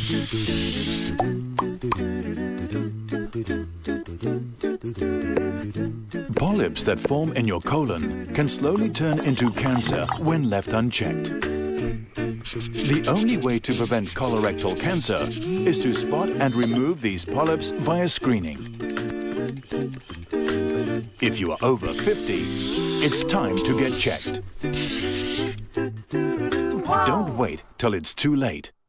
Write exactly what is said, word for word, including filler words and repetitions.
Polyps that form in your colon can slowly turn into cancer when left unchecked. The only way to prevent colorectal cancer is to spot and remove these polyps via screening. If you are over fifty, it's time to get checked. Don't wait till it's too late.